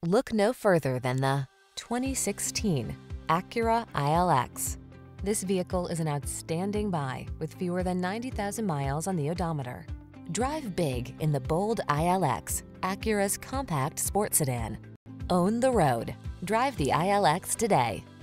Look no further than the 2016 Acura ILX. This vehicle is an outstanding buy with fewer than 90,000 miles on the odometer. Drive big in the bold ILX, Acura's compact sports sedan. Own the road. Drive the ILX today.